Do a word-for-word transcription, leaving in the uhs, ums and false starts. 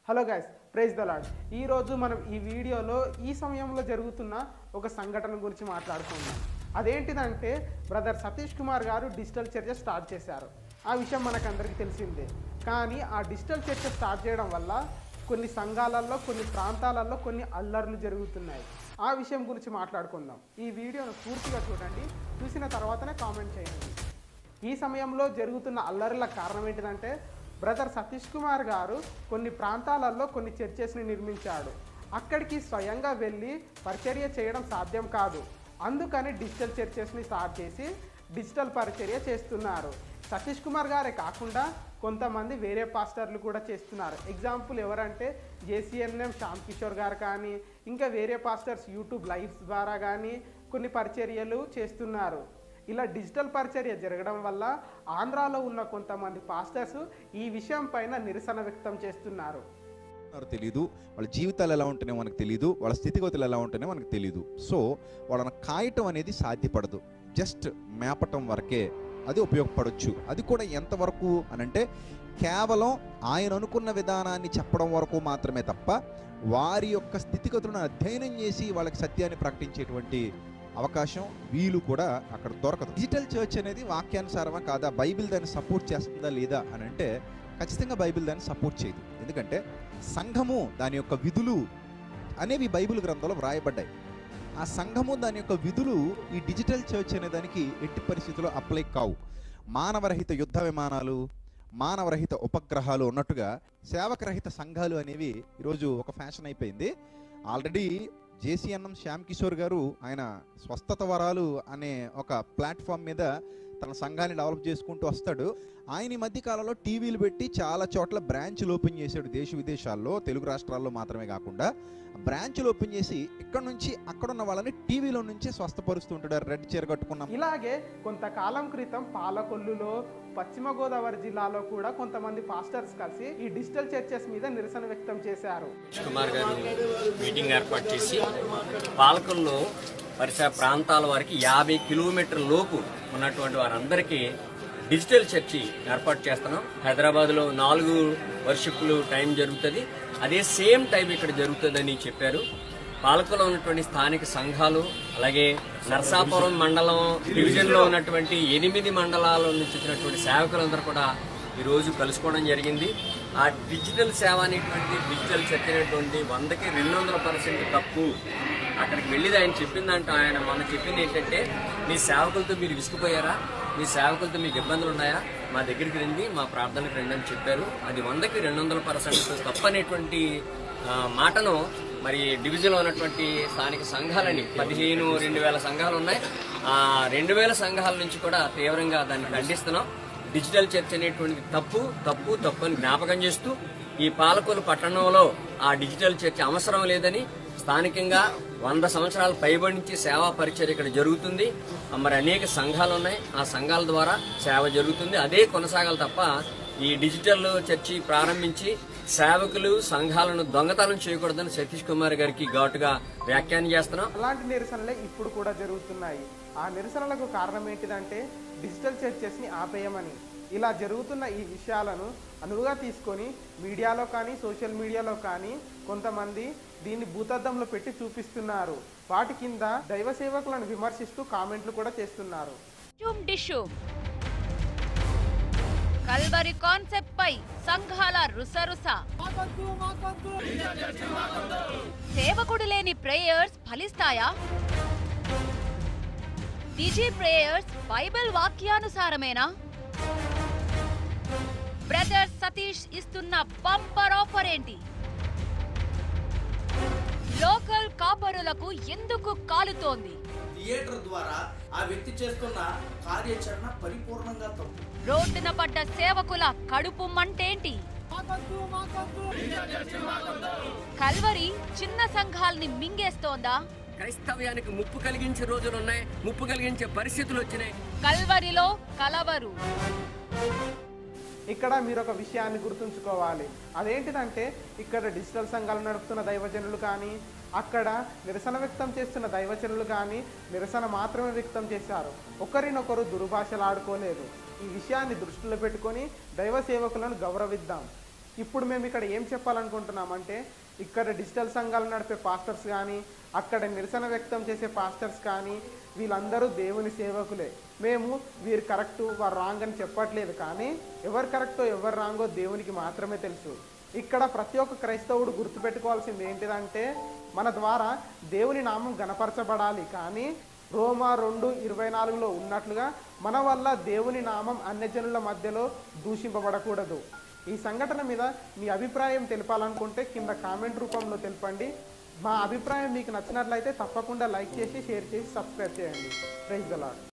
Hello guys, praise the lord. ఈరోజు మనం ఈ వీడియోలో ఈ సమయంలో జరుగుతున్న ఒక సంఘటన గురించి మాట్లాడుకుందాం. అదేంటిదంటే బ్రదర్ సతీష్ కుమార్ గారు డిజిటల్ చర్చ స్టార్ట్ చేశారు. ఆ విషయం మనకందరికీ తెలిసిందే. కానీ ఆ డిజిటల్ చర్చ స్టార్ట్ చేయడం వల్ల కొన్ని సంఘాలలో, కొన్ని ప్రాంతాలలో కొన్ని అల్లర్లు జరుగుతున్నాయి. ఆ విషయం గురించి మాట్లాడుకుందాం. ఈ వీడియోను పూర్తిగా చూడండి, చూసిన తర్వాతనే కామెంట్ చేయండి. ఈ సమయంలో జరుగుతున్న అల్లర్ల కారణం ఏంటిదంటే బ్రదర్ సతీష్ కుమార్ గారు కొన్ని ప్రాంతాలలో కొన్ని చర్చెస్ని నిర్మించాడు. అక్కడికి స్వయంగా వెళ్ళి పరిచర్య చేయడం సాధ్యం కాదు. అందుకని డిజిటల్ చర్చెస్ని స్టార్ట్ చేసి డిజిటల్ పరిచర్య చేస్తున్నారు. సతీష్ కుమార్ గారే కాకుండా కొంతమంది వేరే పాస్టర్లు కూడా చేస్తున్నారు. ఎగ్జాంపుల్ ఎవరంటే జేసీఎన్ఎం శ్యామ్ కిషోర్ గారు కానీ, ఇంకా వేరే పాస్టర్స్ యూట్యూబ్ లైవ్స్ ద్వారా కానీ కొన్ని పరిచర్యలు చేస్తున్నారు. ఇలా డిజిటల్ పరిచర్య జరగడం వల్ల ఆంధ్రాలో ఉన్న కొంతమంది పాస్టర్స్ ఈ విషయం పైన నిరసన వ్యక్తం చేస్తున్నారు. తెలియదు, వాళ్ళ జీవితాలు ఎలా ఉంటేనే మనకు తెలియదు, వాళ్ళ స్థితిగతులు ఎలా ఉంటేనే మనకు తెలియదు. సో వాళ్ళని కాయటం అనేది సాధ్యపడదు. జస్ట్ మేపటం వరకే అది ఉపయోగపడవచ్చు. అది కూడా ఎంతవరకు అనంటే కేవలం ఆయన అనుకున్న విధానాన్ని చెప్పడం వరకు మాత్రమే తప్ప వారి యొక్క స్థితిగతులను అధ్యయనం చేసి వాళ్ళకి సత్యాన్ని ప్రకటించేటువంటి అవకాశం వీలు కూడా అక్కడ దొరకదు. డిజిటల్ చర్చ్ అనేది వాక్యానుసారమా కాదా, బైబిల్ దాన్ని సపోర్ట్ చేస్తుందా లేదా అని అంటే ఖచ్చితంగా బైబిల్ దాన్ని సపోర్ట్ చేయదు. ఎందుకంటే సంఘము దాని యొక్క విధులు అనేవి బైబిల్ గ్రంథంలో వ్రాయబడ్డాయి. ఆ సంఘము దాని యొక్క విధులు ఈ డిజిటల్ చర్చ్ అనే దానికి ఎట్టి పరిస్థితుల్లో అప్లై కావు. మానవరహిత యుద్ధ విమానాలు, మానవరహిత ఉపగ్రహాలు ఉన్నట్టుగా సేవకరహిత సంఘాలు అనేవి ఈరోజు ఒక ఫ్యాషన్ అయిపోయింది. ఆల్రెడీ జేసీఎన్ఎం శ్యామ్ కిషోర్ గారు ఆయన స్వస్థత వరాలు అనే ఒక ప్లాట్ఫామ్ మీద తన సంఘాన్ని డెవలప్ చేసుకుంటూ వస్తాడు. ఆయన ఈ మధ్య కాలంలో టీవీలు పెట్టి చాలా చోట్ల బ్రాంచ్లు ఓపెన్ చేశాడు. దేశ విదేశాల్లో, తెలుగు రాష్ట్రాల్లో మాత్రమే కాకుండా బ్రాంచ్లు ఓపెన్ చేసి ఇక్కడ నుంచి అక్కడున్న వాళ్ళని టీవీలో నుంచే స్వస్థపరుస్తుంటాడు. రెడ్ చీర కట్టుకున్నాం. ఇలాగే కొంతకాలం క్రితం పాలకొల్లులో, పశ్చిమ గోదావరి జిల్లాలో కూడా కొంతమంది పాస్టర్స్ కలిసి ఈ డిజిటల్ చర్చెస్ మీద నిరసన వ్యక్తం చేశారు. కుమార్ గారు మీటింగ్ ఏర్పాటు చేసి పాలకొల్లులో పరిసర ప్రాంతాల వారికి యాభై కిలోమీటర్ల లోపు ఉన్నటువంటి వారందరికీ డిజిటల్ చర్చి ఏర్పాటు చేస్తున్నాం. హైదరాబాద్లో నాలుగు వర్షిప్లు టైం జరుగుతుంది, అదే సేమ్ టైం ఇక్కడ జరుగుతుందని చెప్పారు. పాలకులో ఉన్నటువంటి స్థానిక సంఘాలు, అలాగే నర్సాపురం మండలం డివిజన్లో ఉన్నటువంటి ఎనిమిది మండలాల నుంచి వచ్చినటువంటి సేవకులందరూ కూడా ఈరోజు కలుసుకోవడం జరిగింది. ఆ డిజిటల్ సేవ అనేటువంటి డిజిటల్ చర్చ అనేటువంటి వందకి రెండు వందల పర్సెంట్ తప్పు. అక్కడికి వెళ్ళిది ఆయన చెప్పిందంట. ఆయన మొన్న చెప్పింది ఏంటంటే, మీ సేవకులతో మీరు విసుకుపోయారా, మీ సేవకులతో మీకు ఇబ్బందులు ఉన్నాయా, మా దగ్గరికి రండి, మా ప్రార్థనకు రండి అని చెప్పారు. అది వందకి రెండు వందల పర్సెంట్ తప్పు అనేటువంటి మాటను మరి డివిజన్లో ఉన్నటువంటి స్థానిక సంఘాలని పదిహేను రెండు వేల సంఘాలు ఉన్నాయి. ఆ రెండు వేల సంఘాల నుంచి కూడా తీవ్రంగా దాన్ని ఖండిస్తున్నాం. డిజిటల్ చర్చ్ అనేటువంటిది తప్పు తప్పు తప్పు అని జ్ఞాపకం చేస్తూ ఈ పాలకొల్లు పట్టణంలో ఆ డిజిటల్ చర్చ్ అవసరం లేదని, స్థానికంగా వంద సంవత్సరాల పైబడి నుంచి సేవా పరిచర్య ఇక్కడ జరుగుతుంది. మరి అనేక సంఘాలు ఉన్నాయి, ఆ సంఘాల ద్వారా సేవ జరుగుతుంది. అదే కొనసాగాలి తప్ప ఈ డిజిటల్ చర్చి ప్రారంభించి సేవకులు సంఘాలను దొంగతనం చేయకూడదని సతీష్ కుమార్ గారికి ఘాటుగా వ్యాఖ్యానం చేస్తున్నాం. అలాంటి నిరసనలే ఇప్పుడు కూడా జరుగుతున్నాయి. ఆ నిరసనలకు కారణం ఏంటిదంటే డిజిటల్ చర్చెస్ ని ఆపేయమని. ఇలా జరుగుతున్న ఈ విషయాలను అనువుగా తీసుకొని మీడియాలో కానీ, సోషల్ మీడియాలో కానీ కొంతమంది దీన్ని భూతద్దంలో పెట్టి చూపిస్తున్నారు. వాటి కింద దైవ సేవకులను విమర్శిస్తూ కామెంట్లు కూడా చేస్తున్నారు. కల్వరి కాన్సెప్ట్ పై సంఘాల రుసరుస. సేవకుడు లేని ప్రేయర్స్ ఫలిస్తాయా? డిజి ప్రేయర్స్ బైబిల్ వాక్యానుసారమేనా? బ్రదర్ సతీష్ ఇస్తున్న బంపర్ ఆఫర్ ఏంటి? లోకల్ కాపరులకు ఎందుకు కాలుతోంది? థియేటర్ ద్వారా ఆ వ్యక్తి చేస్తున్న కార్యాచరణ పరిపూర్ణంగా తప్పు. రోడ్డున పడ్డ సేవకుల కడుపు మంటేంటి? కల్వరి చిన్న సంఘాల్ని మింగేస్తోందా? క్రైస్తవ్యానికి ముప్పు కలిగించే రోజులు ఉన్నాయి, ముప్పు కలిగించే పరిస్థితులు వచ్చినాయి. కల్వరిలో కలవరు. ఇక్కడ మీరు ఒక విషయాన్ని గుర్తుంచుకోవాలి. అదేంటిదంటే ఇక్కడ డిజిటల్ సంఘాలు నడుపుతున్న దైవజనులు కానీ, అక్కడ నిరసన వ్యక్తం చేస్తున్న దైవజనులు కానీ నిరసన మాత్రమే వ్యక్తం చేశారు. ఒకరినొకరు దుర్భాషలు ఆడుకోలేదు. ఈ విషయాన్ని దృష్టిలో పెట్టుకొని దైవ సేవకులను గౌరవిద్దాం. ఇప్పుడు మేము ఇక్కడ ఏం చెప్పాలనుకుంటున్నామంటే ఇక్కడ డిజిటల్ సంఘాలు నడిపే పాస్టర్స్ కానీ అక్కడ నిరసన వ్యక్తం చేసే పాస్టర్స్ కానీ వీళ్ళందరూ దేవుని సేవకులే. మేము వీరు కరెక్టు వారు రాంగ్ అని చెప్పట్లేదు, కానీ ఎవరు కరెక్టో ఎవరు రాంగో దేవునికి మాత్రమే తెలుసు. ఇక్కడ ప్రతి ఒక్క క్రైస్తవుడు గుర్తుపెట్టుకోవాల్సింది ఏంటిదంటే మన ద్వారా దేవుని నామం గణపరచబడాలి, కానీ రోమా రెండు ఇరవై నాలుగులో ఉన్నట్లుగా మన వల్ల దేవుని నామం అన్యజనుల మధ్యలో దూషింపబడకూడదు. ఈ సంఘటన మీద మీ అభిప్రాయం తెలపాలనుకుంటే కింద కామెంట్ రూపంలో తెలపండి. మా అభిప్రాయం మీకు నచ్చినట్లయితే తప్పకుండా లైక్ చేసి షేర్ చేసి సబ్స్క్రైబ్ చేయండి. Praise the lord.